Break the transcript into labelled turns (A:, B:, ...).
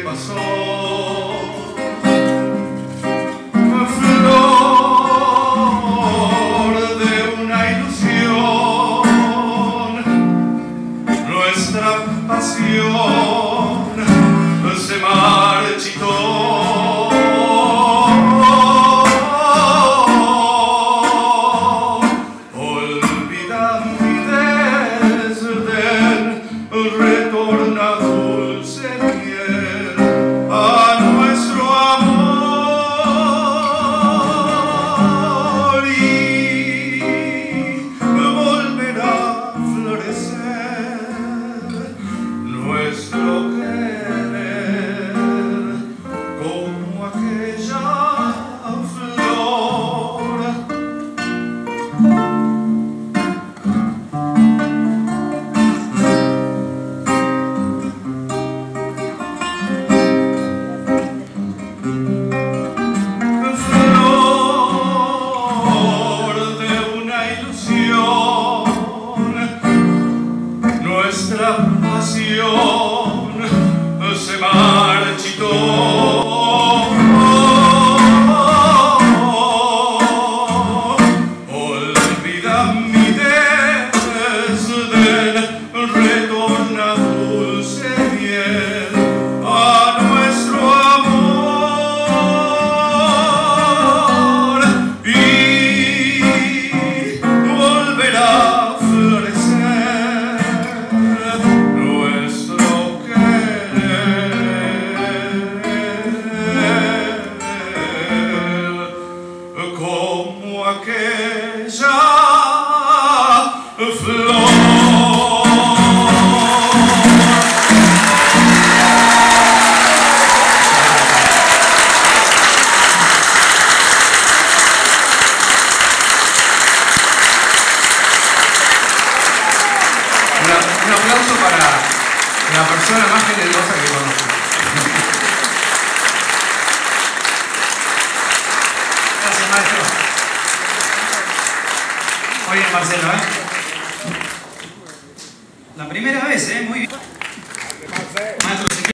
A: pasó. Flor de una ilusión, nuestra pasión se marchitó. Olvida mi desdén, retorna dulce miel a nuestro amor y volverá a florecer nuestro querer como aquella flor. Nuestra pasión se marchitó. Olvida mi desdén, retorna dulce miel a nuestro amor y volverá a florecer nuestro querer como aquella flor. Un aplauso para la persona más generosa que conozco. Gracias, maestro. Muy bien, Marcelo, La primera vez, muy bien. Maestro,